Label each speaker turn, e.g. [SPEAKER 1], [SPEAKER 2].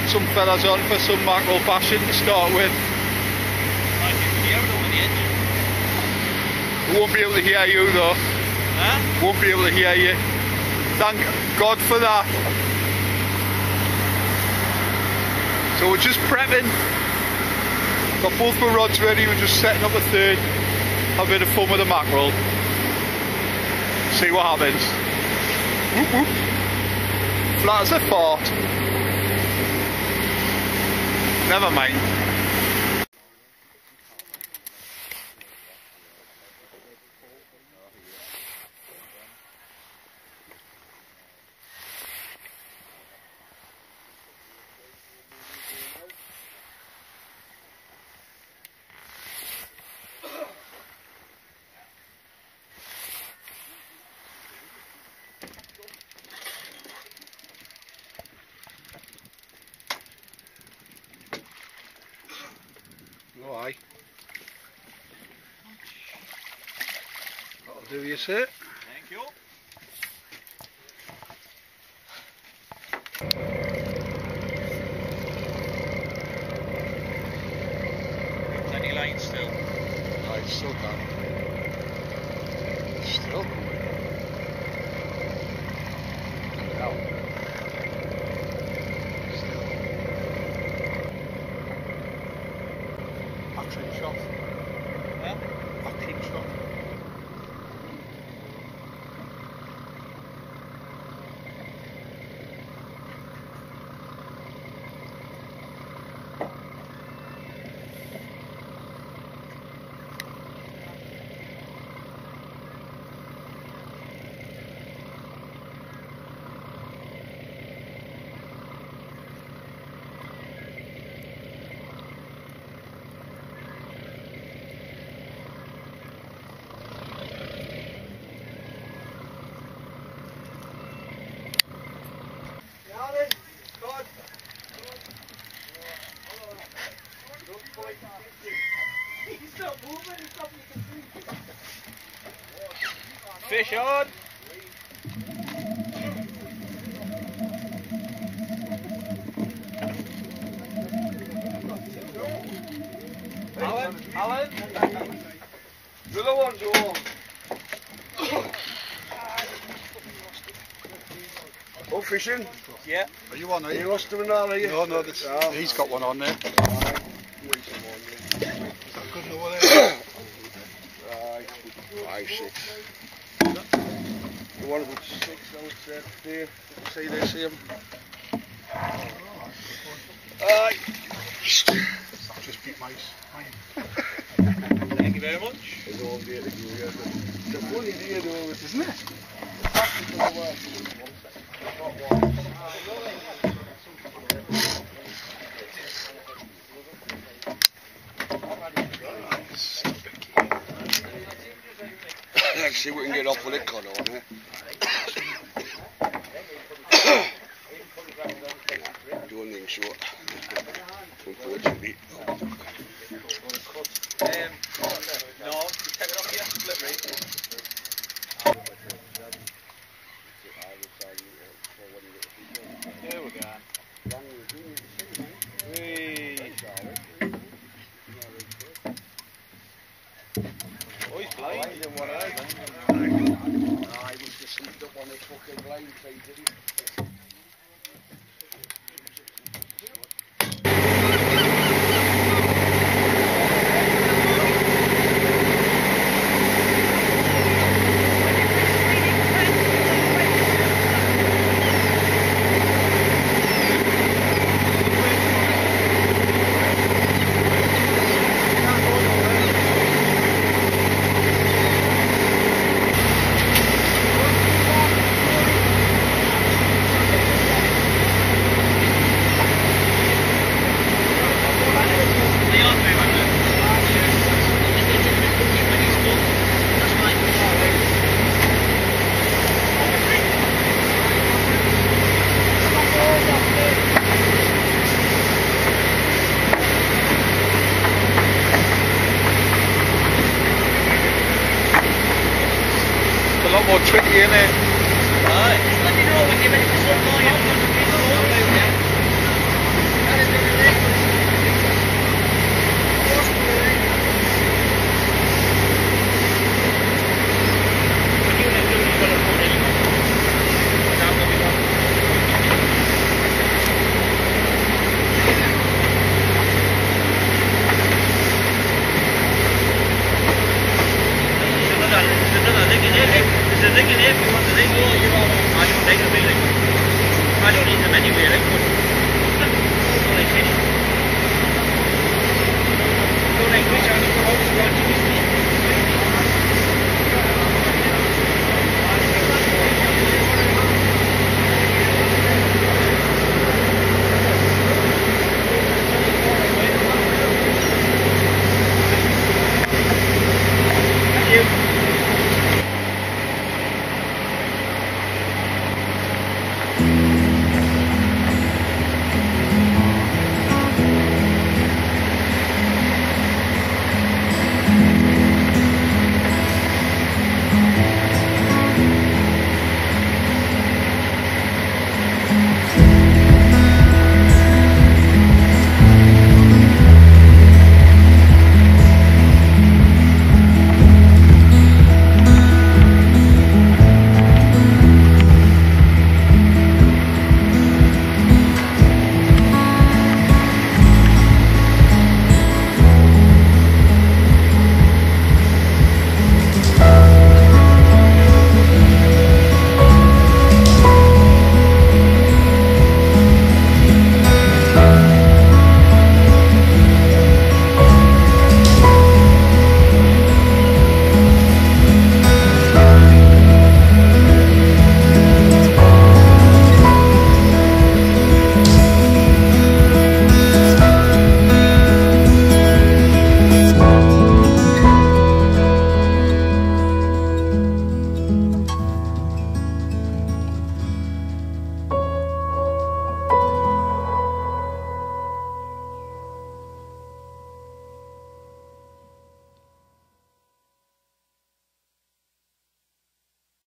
[SPEAKER 1] get some fellas on for some mackerel bashing to start with.
[SPEAKER 2] I can hear it over the edge.
[SPEAKER 1] We won't be able to hear you though.
[SPEAKER 2] Huh?
[SPEAKER 1] Won't be able to hear you. Thank God for that. So we're just prepping. Got both my rods ready, we're just setting up a third. Have a bit of fun with the mackerel. See what happens. Whoop whoop. Flat as a fart. Never mind. Oh, aye. That'll do you, sir.
[SPEAKER 2] Thank you. Plenty line still.
[SPEAKER 1] No, it's still gone. Still going. Out. Back shot.
[SPEAKER 2] Huh?
[SPEAKER 1] Back shot.
[SPEAKER 2] Fish on! Alan?
[SPEAKER 1] The other one's on. Oh, fishing?
[SPEAKER 2] Yeah.
[SPEAKER 1] Are you on, are you?
[SPEAKER 3] You lost him now, are you?
[SPEAKER 1] No, no, this,
[SPEAKER 3] Oh.
[SPEAKER 1] he's got one on there. Is
[SPEAKER 3] Right.
[SPEAKER 1] that good enough over there?
[SPEAKER 3] Right. 5, 6. You want about 6 out there. See they see him. Aye.
[SPEAKER 1] That just beat mice.
[SPEAKER 2] Thank you very much.
[SPEAKER 3] It's all there to go, yeah. It's a funny day though,
[SPEAKER 1] Isn't it?
[SPEAKER 3] Let's see if we can get off with it cut on, eh? Doing things short. Unfortunately.
[SPEAKER 2] No, you take it off here, slippery. There we go. Whee. Oh, he's blind.
[SPEAKER 3] I was just slipped up on his fucking blind side, didn't he?
[SPEAKER 1] A lot more tricky, isn't it?
[SPEAKER 2] Right. Let me know when you're ready to start going.